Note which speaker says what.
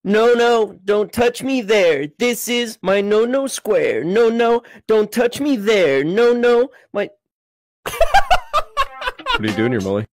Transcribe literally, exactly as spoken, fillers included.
Speaker 1: No, no, don't touch me there. This is my no-no square. No, no, don't touch me there. No, no, my...
Speaker 2: What are you doing here, Molly?